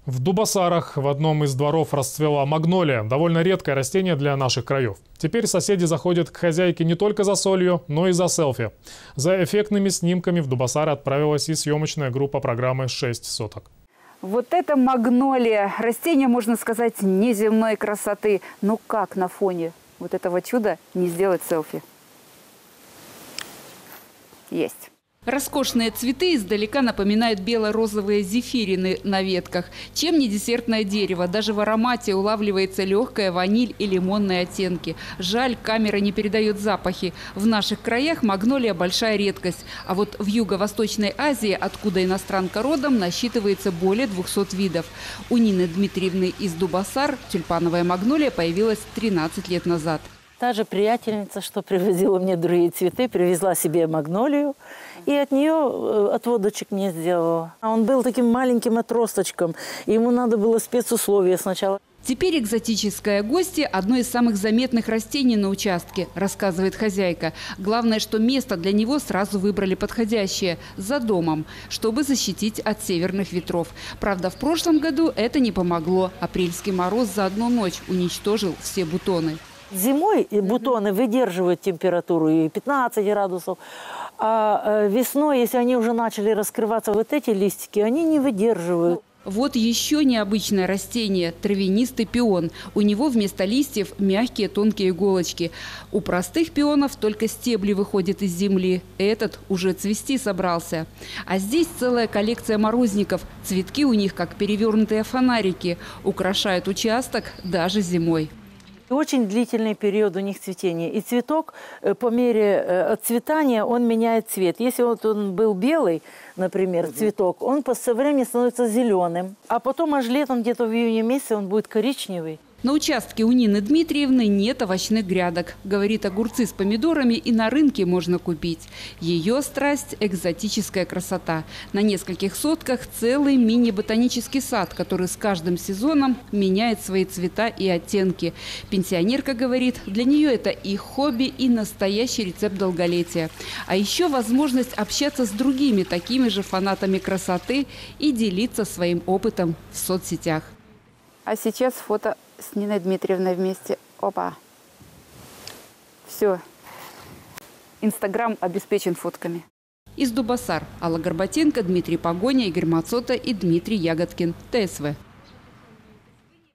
В Дубосарах в одном из дворов расцвела магнолия, довольно редкое растение для наших краев. Теперь соседи заходят к хозяйке не только за солью, но и за селфи. За эффектными снимками в Дубосары отправилась и съемочная группа программы «6 соток». Вот это магнолия. Растение, можно сказать, неземной красоты. Но как на фоне вот этого чуда не сделать селфи? Есть. Роскошные цветы издалека напоминают бело-розовые зефирины на ветках. Чем не десертное дерево? Даже в аромате улавливается легкая ваниль и лимонные оттенки. Жаль, камера не передает запахи. В наших краях магнолия – большая редкость. А вот в Юго-Восточной Азии, откуда иностранка родом, насчитывается более 200 видов. У Нины Дмитриевны из Дубосар тюльпановая магнолия появилась 13 лет назад. Та же приятельница, что привозила мне другие цветы, привезла себе магнолию и от нее отводочек мне сделала. Он был таким маленьким отросточком, ему надо было спецусловия сначала. Теперь экзотическое гостье – одно из самых заметных растений на участке, рассказывает хозяйка. Главное, что место для него сразу выбрали подходящее – за домом, чтобы защитить от северных ветров. Правда, в прошлом году это не помогло. Апрельский мороз за одну ночь уничтожил все бутоны. Зимой бутоны выдерживают температуру и 15 градусов, а весной, если они уже начали раскрываться, вот эти листики, они не выдерживают. Вот еще необычное растение – травянистый пион. У него вместо листьев мягкие тонкие иголочки. У простых пионов только стебли выходят из земли. Этот уже цвести собрался. А здесь целая коллекция морозников. Цветки у них как перевернутые фонарики. Украшают участок даже зимой. Очень длительный период у них цветения. И цветок по мере отцветания он меняет цвет. Если вот он был белый, например, цветок, он со временем становится зеленым. А потом аж летом, где-то в июне месяце, он будет коричневый. На участке у Нины Дмитриевны нет овощных грядок. Говорит, огурцы с помидорами и на рынке можно купить. Ее страсть – экзотическая красота. На нескольких сотках целый мини-ботанический сад, который с каждым сезоном меняет свои цвета и оттенки. Пенсионерка говорит, для нее это и хобби, и настоящий рецепт долголетия. А еще возможность общаться с другими такими же фанатами красоты и делиться своим опытом в соцсетях. А сейчас фото с Ниной Дмитриевной вместе. Опа. Все. Инстаграм обеспечен фотками. Из Дубосар Алла Горбатенко, Дмитрий Погоня, Игорь Мацота и Дмитрий Ягодкин. ТСВ.